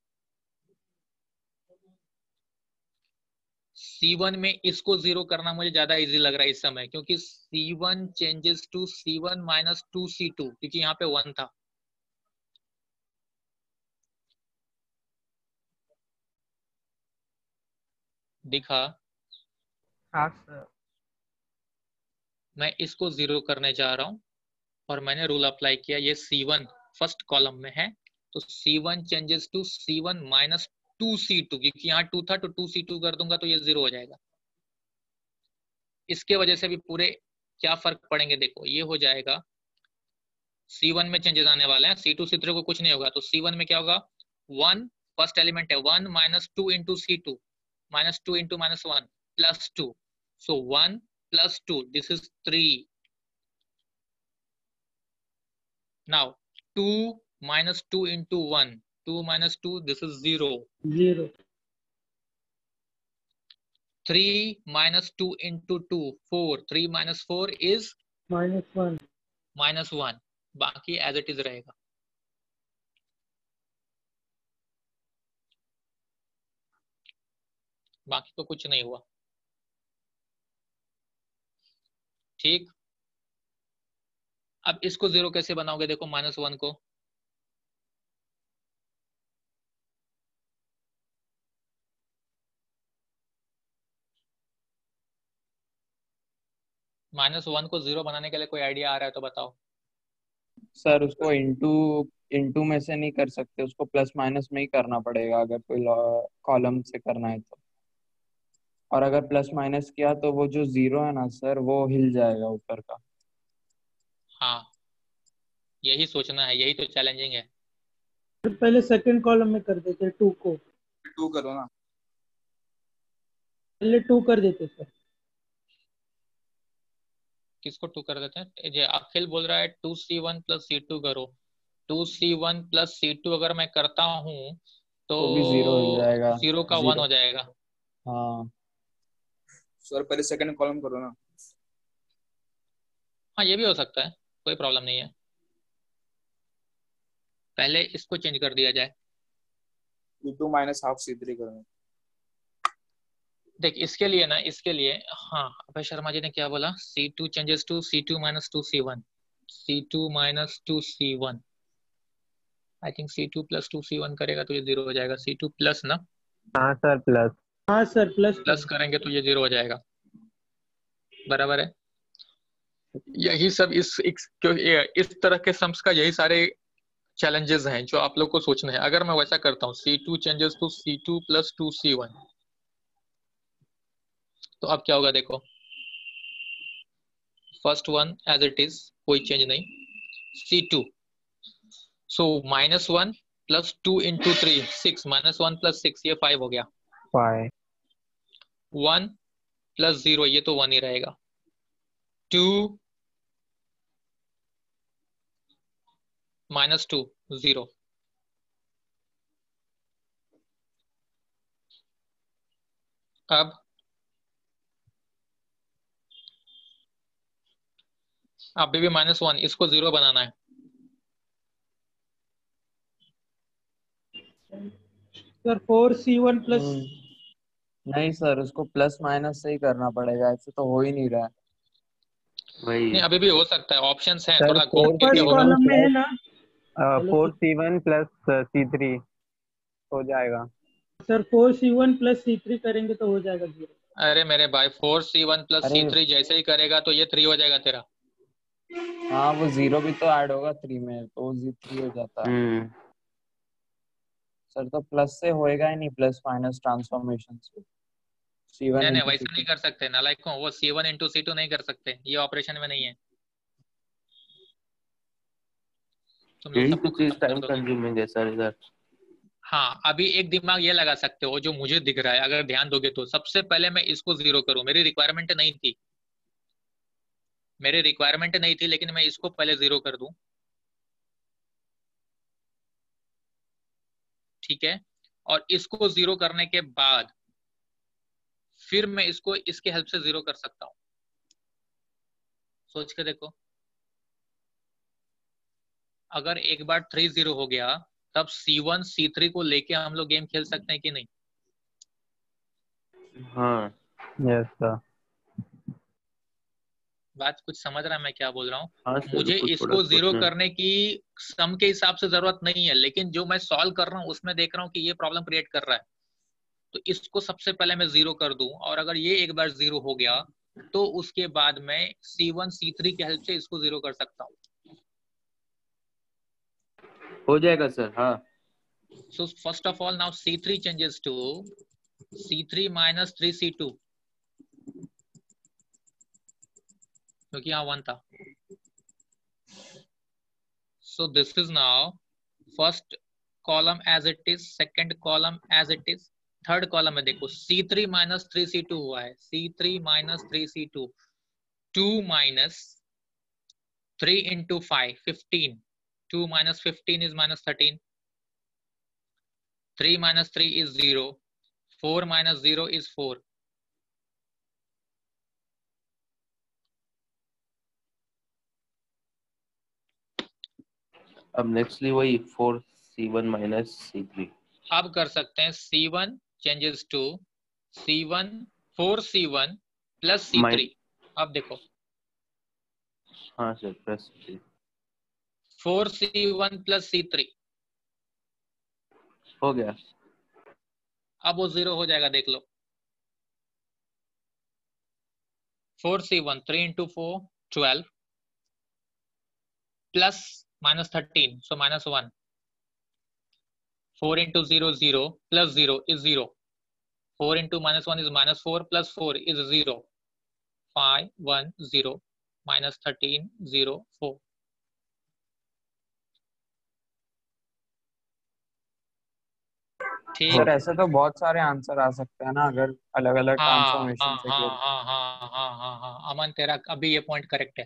C one में इसको जीरो करना मुझे ज्यादा इजी लग रहा है इस समय, क्योंकि C one changes to C one minus two C two, क्योंकि यहाँ पे वन था। दिखा। हाँ सर। मैं इसको जीरो करने जा रहा हूँ और मैंने रूल अप्लाई किया। ये सी वन फर्स्ट कॉलम में है, तो C one changes to C one minus two C two, क्योंकि यहाँ टू था तो टू सी टू कर दूंगा तो ये जीरो हो जाएगा। इसके वजह से भी पूरे क्या फर्क पड़ेंगे देखो, ये हो जाएगा सी वन में चेंजेस आने वाले हैं, सी टू सी थ्री को कुछ नहीं होगा। तो सी वन में क्या होगा, वन फर्स्ट एलिमेंट है, one minus two into C two, minus two into minus one plus two, so one plus two, this is three. Now two minus two into one, two minus two, this is zero. Zero. three minus two into two, four. three minus four is Minus one. minus one. बाकी as it is रहेगा। बाकी तो कुछ नहीं हुआ। ठीक, अब इसको जीरो कैसे बनाओगे देखो, माइनस वन को माइनस वन को जीरो बनाने के लिए कोई आइडिया आ रहा है तो बताओ। सर उसको इंटू इंटू में से नहीं कर सकते, उसको प्लस माइनस में ही करना पड़ेगा अगर कोई कॉलम से करना है तो। और अगर प्लस माइनस किया तो वो जो जीरो है ना सर, वो हिल जाएगा ऊपर का। हाँ, यही सोचना है, यही तो चैलेंजिंग है। पहले सेकंड कॉलम में कर देते टू को। टू करो ना, पहले टू कर देते सर। किसको टू कर देते हैं? ये अखिल बोल रहा है two C one plus C two करो। Two C one plus C two अगर मैं करता हूँ तो तो भी जीरो हो जाएगा, जीरो का वन हो जाएगा। हाँ सर पहले सेकंड कॉलम करो ना। हाँ ये भी हो सकता है, कोई प्रॉब्लम नहीं है। पहले इसको चेंज कर दिया जाए, two minus half C three करो। देख इसके लिए ना, इसके लिए हाँ अभय शर्मा जी ने क्या बोला, C two changes to C two minus two C one, C two minus two C one. I think C two plus two C one करेगा तो ये जीरो हो जाएगा। सी टू प्लस ना, हाँ सर प्लस। हाँ सर प्लस प्लस करेंगे तो ये जीरो हो जाएगा, बराबर है। यही सब इस इस, इस तरह के सम्स का यही सारे चैलेंजेस हैं जो आप लोग को सोचना है। अगर मैं वैसा करता हूँ C two changes to C two plus two C one, तो अब क्या होगा देखो, first one as it is, कोई चेंज नहीं, C two, so minus one plus two into three, six, minus one plus six, ये फाइव हो गया। फाइव। वन प्लस जीरो, ये तो वन ही रहेगा। Two minus two, zero. अब अभी भी माइनस वन, इसको जीरो बनाना है। Sir four C one plus. नहीं सर, उसको प्लस माइनस से ही करना पड़ेगा, ऐसे तो हो ही नहीं रहा है। वही नहीं अभी भी हो सकता है, ऑप्शंस हैं, सर थोड़ा फोर घूम फिर के फर्स्ट होगा। कॉलम में है ना, four C one plus C three हो जाएगा। Sir four C one plus C three करेंगे तो हो जाएगा जीरो। अरे मेरे भाई, फोर सी वन प्लस अरे सी थ्री जैसे ही करेगा तो ये थ्री हो जाएगा तेरा। हाँ, वो जीरो भी तो ऐड होगा थ्री में, तो वो थ्री हो जाता है। हम्म सर तो प्लस से होएगा ही नहीं, प्लस माइनस ट्रांसफॉर्मेशन से। सी वन नहीं नहीं इंटू वैसा नहीं कर सकते नालायक को, वो C one into C two नहीं कर सकते, ये ऑपरेशन में नहीं है। तुम लोग यही सबको तो चीज खत्म कर टाइम दोगे। कंज्यूमिंग है सर इधर। हाँ अभी एक दिमाग ये लगा सकते हो जो मुझे दिख रहा है, अगर ध्यान दोगे तो। सबसे पहले मैं इसको जीरो करूं, मेरी रिक्वायरमेंट नहीं थी, मेरी रिक्वायरमेंट नहीं थी, लेकिन मैं इसको पहले जीरो कर दूं, ठीक है। और इसको जीरो करने के बाद फिर मैं इसको इसके हेल्प से जीरो कर सकता हूं। सोच के देखो, अगर एक बार थ्री जीरो हो गया तब सी वन सी थ्री को लेके हम लोग गेम खेल सकते हैं कि नहीं? हाँ यस सर। बात कुछ समझ रहा है मैं क्या बोल रहा हूँ? हाँ सर, मुझे कुछ इसको थोड़ा जीरो सोचना। करने की सम के हिसाब से जरूरत नहीं है, लेकिन जो मैं सॉल्व कर रहा हूँ उसमें देख रहा हूँ कि ये प्रॉब्लम क्रिएट कर रहा है। तो इसको सबसे पहले मैं जीरो कर दूं, और अगर ये एक बार जीरो हो गया तो उसके बाद मैं सी वन सी थ्री की हेल्प से इसको जीरो कर सकता हूँ। हो जाएगा सर। हाँ So first of all, now C three changes to C three minus three C two, क्योंकि यहाँ वन था। So this is now first column as it is, second column as it is, third column में देखो C three minus three C two हुआ है, C three minus three C two, two minus three into five, fifteen, two minus fifteen is minus thirteen, three minus three is zero, four minus zero is four. अब nextly वही four C one minus C three. अब कर सकते हैं C one changes to C one, four C one plus C three। अब देखो हाँ sir, plus four C one plus C three हो गया। अब वो जीरो हो जाएगा, देख लो। four C one, three into four, twelve, plus minus thirteen, so minus one, four into zero, zero, plus zero is zero, four into minus one is minus four, plus four is zero, five, one, zero, minus thirteen, zero, four। ठीक, sir ऐसे तो बहुत सारे answer आ सकते हैं ना अगर अलग अलग हाँ ट्रांसफॉर्मेशन हाँ से हाँ किया। हाँ हाँ हाँ हाँ हाँ अमन, तेरा अभी ये पॉइंट करेक्ट है।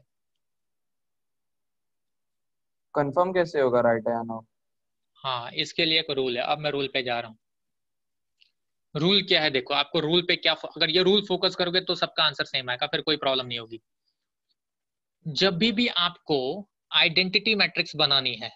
कंफर्म कैसे होगा राइट है या नो? हाँ, इसके लिए एक रूल है, अब मैं रूल पे जा रहा हूँ। रूल क्या है देखो, आपको रूल पे क्या, अगर ये रूल फोकस करोगे तो सबका आंसर सेम आएगा, फिर कोई प्रॉब्लम नहीं होगी। जब भी भी आपको आइडेंटिटी मैट्रिक्स बनानी है,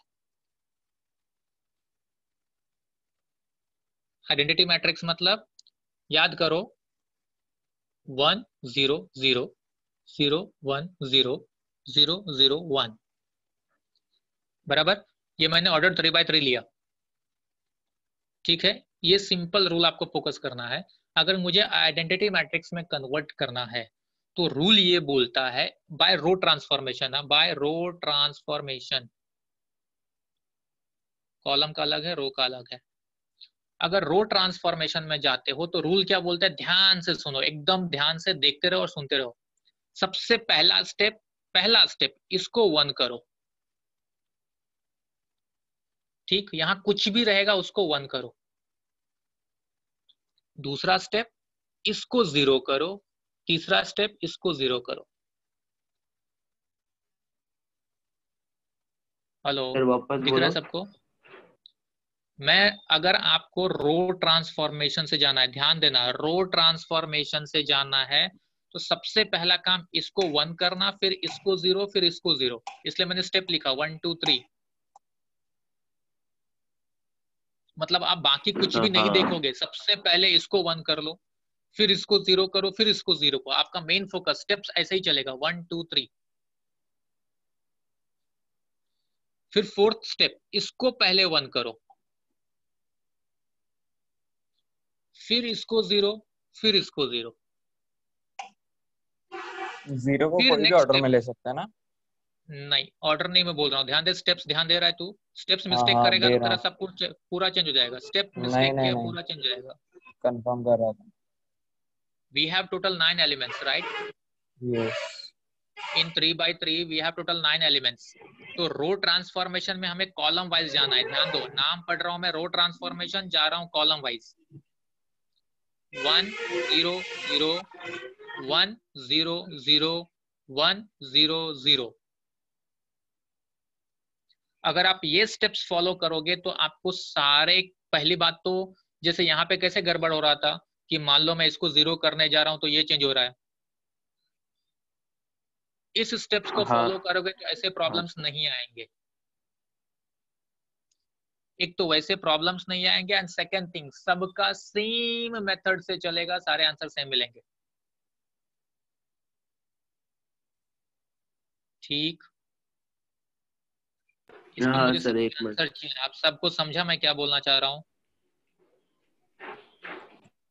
आइडेंटिटी मैट्रिक्स मतलब याद करो one zero zero zero one zero zero zero one, बराबर। ये मैंने ऑर्डर थ्री बाय थ्री लिया, ठीक है। ये सिंपल रूल आपको फोकस करना है। अगर मुझे आइडेंटिटी मैट्रिक्स में कन्वर्ट करना है तो रूल ये बोलता है by row transformation, by row transformation. Column का अलग है, रो का अलग है। अगर रो ट्रांसफॉर्मेशन में जाते हो तो रूल क्या बोलता है, ध्यान से सुनो, एकदम ध्यान से देखते रहो और सुनते रहो। सबसे पहला स्टेप, पहला स्टेप इसको वन करो, ठीक, यहां कुछ भी रहेगा उसको वन करो। दूसरा स्टेप इसको जीरो करो, तीसरा स्टेप इसको जीरो करो। हेलो, दिख रहा है सबको? मैं अगर आपको रो ट्रांसफॉर्मेशन से जाना है, ध्यान देना, रो ट्रांसफॉर्मेशन से जाना है तो सबसे पहला काम इसको वन करना, फिर इसको जीरो, फिर इसको जीरो, इसलिए मैंने स्टेप लिखा वन टू थ्री। मतलब आप बाकी कुछ भी नहीं देखोगे, सबसे पहले इसको वन कर लो, फिर इसको जीरो करो, फिर इसको जीरो को। आपका मेन फोकस स्टेप्स ऐसे ही चलेगा, वन टू थ्री। फिर फोर्थ स्टेप इसको पहले वन करो, फिर इसको जीरो, फिर इसको जीरो। जीरो को कोई भी ऑर्डर में ले सकते हैं ना? नहीं, ऑर्डर नहीं मैं बोल रहा हूँ, ध्यान दे, स्टेप्स ध्यान दे रहा है तू। स्टेप्स हाँ मिस्टेक हाँ करेगा दे तो रहा तेरा हूँ। सब कुछ पूरा चेंज हो जाएगा। स्टेप नहीं मिस्टेक नहीं किया नहीं, पूरा चेंज हो जाएगा। कंफर्म कर रहा था। We have total nine elements, right? Yes. In three by three we have total nine elements. तो रो ट्रांसफॉर्मेशन में हमें कॉलम वाइज जाना है। ध्यान दो, नाम पढ़ रहा हूं मैं रो ट्रांसफॉर्मेशन, जा रहा हूं column wise. One zero zero one zero zero one zero zero. अगर आप ये स्टेप्स फॉलो करोगे तो आपको सारे, पहली बात तो जैसे यहाँ पे कैसे गड़बड़ हो रहा था कि मान लो मैं इसको जीरो करने जा रहा हूं तो ये चेंज हो रहा है। इस स्टेप्स को हाँ। फॉलो करोगे तो ऐसे प्रॉब्लम्स हाँ। नहीं आएंगे। एक तो वैसे प्रॉब्लम्स नहीं आएंगे, एंड सेकंड थिंग सबका सेम मेथड से चलेगा, सारे आंसर सेम मिलेंगे। ठीक, इसमें हाँ मुझे सर, एक सिंपल मिनट। आंसर चाहिए। आप सबको समझा मैं क्या बोलना चाह रहा हूँ?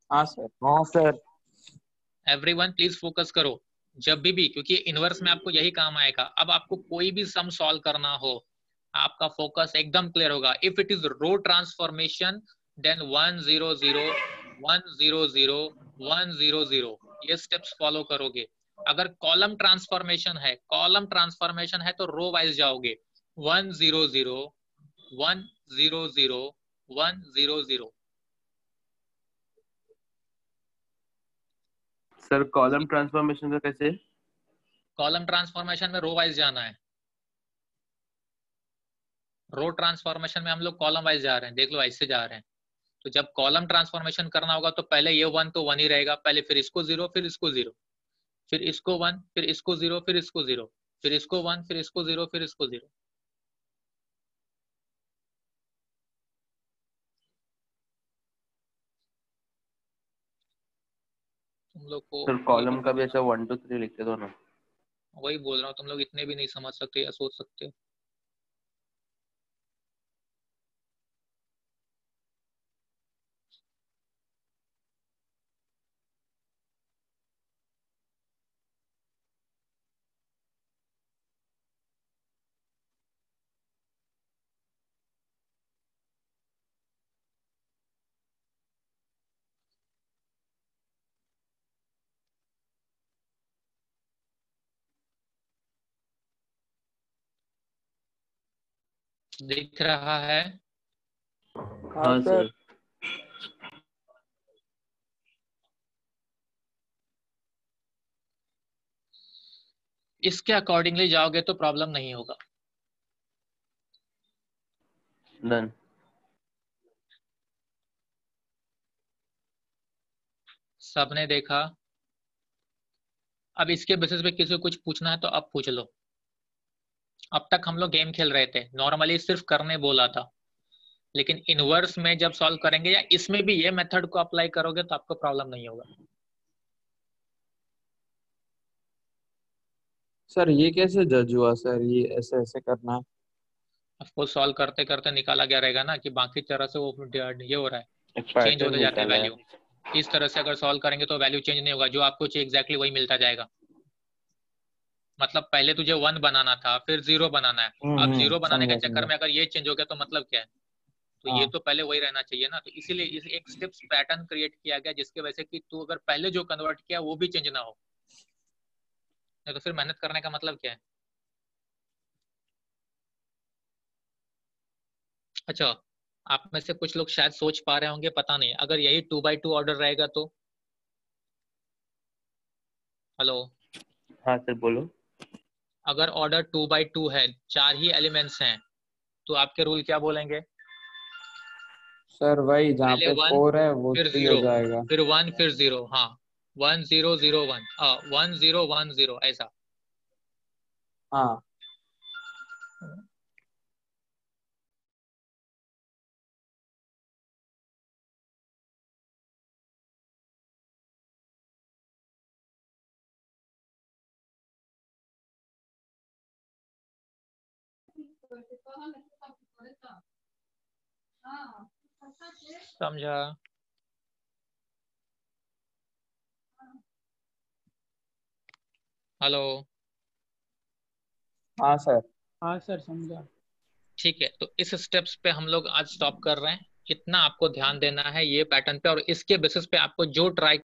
हाँ सर। हाँ सर। एवरीवन प्लीज फोकस करो जब भी भी, क्योंकि इनवर्स में आपको यही काम आएगा। अब आपको कोई भी सम सॉल्व करना हो, आपका फोकस एकदम क्लियर होगा। If it is row transformation then one zero zero one zero zero one zero zero, ये स्टेप्स फॉलो करोगे। अगर कॉलम ट्रांसफॉर्मेशन है, कॉलम ट्रांसफॉर्मेशन है तो रो वाइज जाओगे, one zero zero one zero zero one zero zero. Sir column transformation का कैसे? Column transformation में रो वाइज जाना है। रो ट्रांसफॉर्मेशन में हम लोग कॉलम वाइज जा रहे हैं, देख लो ऐसे जा रहे हैं। तो जब कॉलम ट्रांसफॉर्मेशन करना होगा तो पहले ये वन तो वन ही रहेगा, पहले फिर इसको जीरो, फिर इसको जीरो, फिर इसको वन, फिर इसको जीरो, फिर इसको जीरो, फिर इसको वन, फिर इसको जीरो, फिर इसको जीरो। तुम लोग को सर कॉलम का भी ऐसा वन टू थ्री लिख के दो ना। वही बोल रहा हूँ, तुम लोग इतने भी नहीं समझ सकते या सोच सकते हो। दिख रहा है? हाँ सर। इसके अकॉर्डिंगली जाओगे तो प्रॉब्लम नहीं होगा। डन। सबने देखा? अब इसके बेसिस पे किसी को कुछ पूछना है तो अब पूछ लो। अब तक हम लोग गेम खेल रहे थे, नॉर्मली सिर्फ करने बोला था, लेकिन इनवर्स में जब सॉल्व करेंगे या इसमें भी ये मेथड को अप्लाई करोगे तो आपको प्रॉब्लम नहीं होगा। सर ये कैसे जज हुआ सर, ये ऐसे ऐसे करना है? आपको सॉल्व करते करते निकाला गया रहेगा ना कि बाकी तरह से वो ये हो रहा है, एक चेंज पैटर्न होते जाते हैं निकाला है। वैल्यू। इस तरह से अगर सॉल्व करेंगे तो वैल्यू चेंज नहीं होगा, जो आपको चाहिए एग्जैक्टली वही मिलता जाएगा। मतलब पहले तुझे वन बनाना था, फिर जीरो बनाना है। हम्म अब हम्म, जीरो बनाने के समझा चक्कर समझा। में अगर ये चेंज हो गया तो मतलब क्या है? तो ये हाँ तो पहले वही रहना चाहिए ना। तो इसीलिए इस एक स्टेप्स पैटर्न क्रिएट किया गया जिसकी वजह से कि तू अगर पहले जो कन्वर्ट किया वो भी चेंज ना हो, नहीं तो फिर मेहनत करने का मतलब क्या है? अच्छा, आप में से कुछ लोग शायद सोच पा रहे होंगे, पता नहीं, अगर यही टू बाई टू ऑर्डर रहेगा तो? हेलो? हाँ सर बोलो। अगर ऑर्डर टू बाई टू है, चार ही एलिमेंट्स हैं, तो आपके रूल क्या बोलेंगे? सर वही जहाँ पहले पे वन, फोर है वो फिर थ्री हो जीरो, जाएगा। फिर वन, फिर जीरो। हाँ, one zero zero one, one zero one zero, ऐसा। हाँ समझा? हेलो? हाँ सर। हाँ सर समझा। ठीक है, तो इस स्टेप्स पे हम लोग आज स्टॉप कर रहे हैं। इतना आपको ध्यान देना है ये पैटर्न पे, और इसके बेसिस पे आपको जो ट्राई